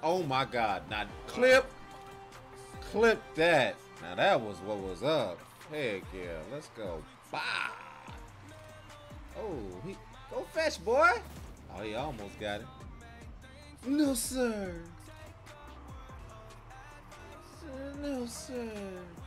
Oh my God! Now clip that. Now that was what was up. Heck yeah, let's go. Bah! Oh, he go fetch, boy. Oh, he almost got it. No, sir. No, sir.